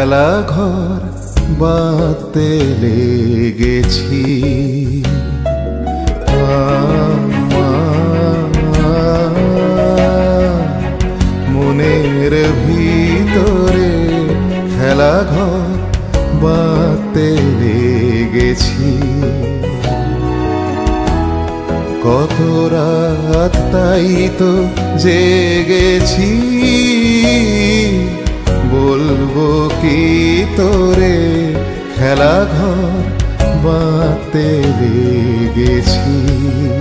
খেলা ঘর বাঁধতে লেগেছি। মনের ভিতরে খেলা ঘর বাঁধতে লেগেছি। কত রাত তাই তো জেগেছি, বলবো কি তোরে খেলা ঘর বাঁধতে লেগেছি।